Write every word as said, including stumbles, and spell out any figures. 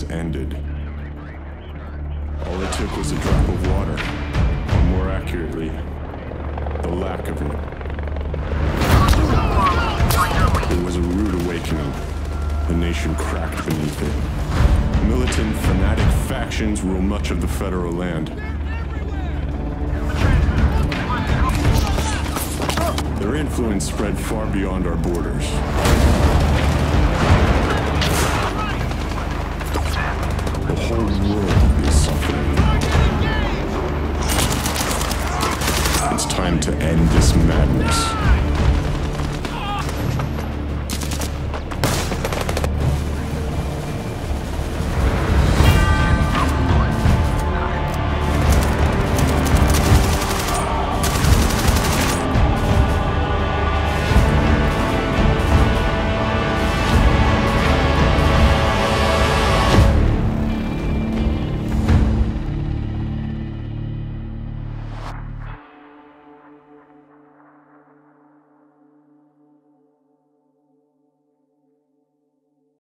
has ended. All it took was a drop of water, or more accurately, the lack of it. It was a rude awakening. The nation cracked beneath it. Militant, fanatic factions rule much of the federal land. Their influence spread far beyond our borders. The whole world is suffering. It's time to end this madness.